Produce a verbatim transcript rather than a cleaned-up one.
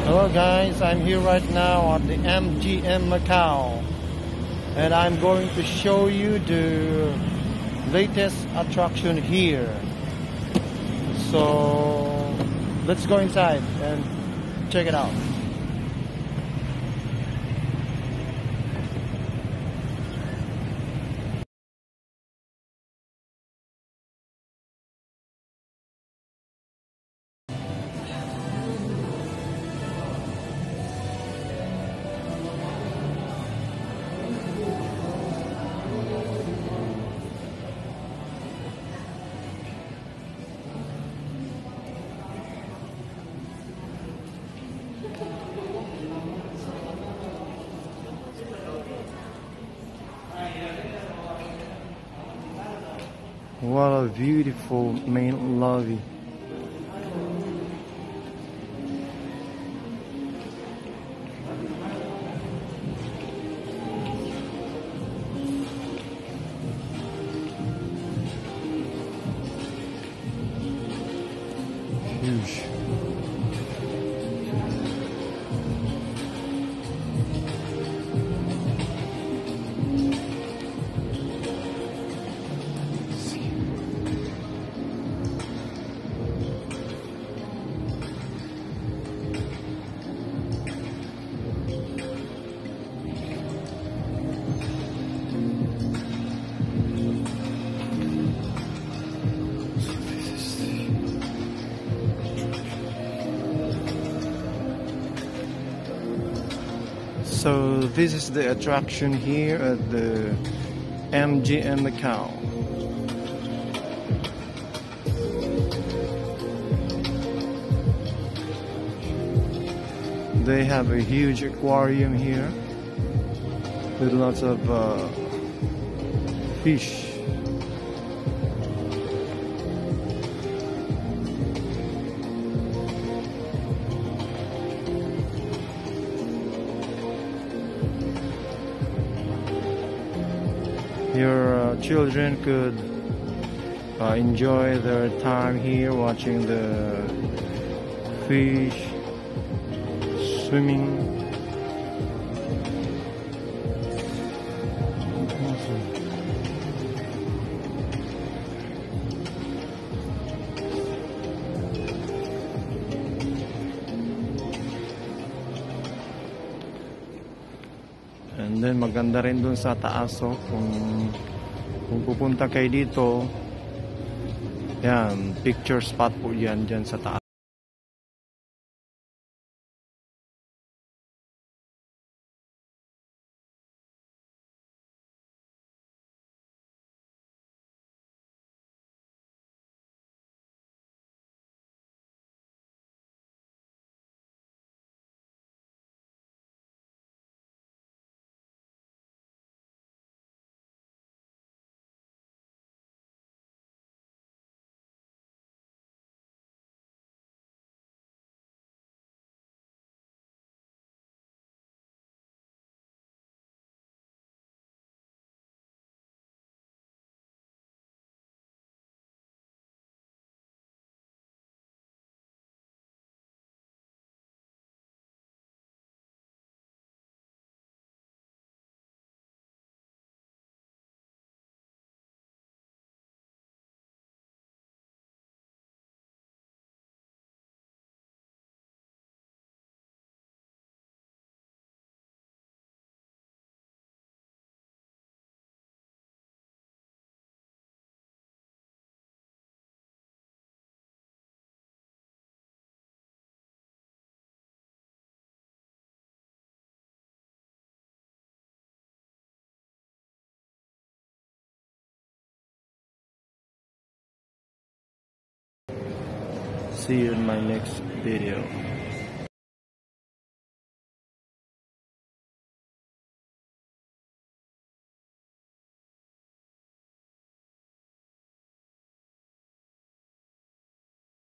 Hello guys, I'm here right now at the M G M Macau, and I'm going to show you the latest attraction here. So let's go inside and check it out. What a beautiful main lobby. Huge. So this is the attraction here at the M G M Macau. They have a huge aquarium here with lots of uh, fish. Your uh, children could uh, enjoy their time here watching the fish swimming. And then maganda rin dun sa taas, oh, kung kung pupunta kayo dito, yan, picture spot po yan dyan sa taas. See you in my next video.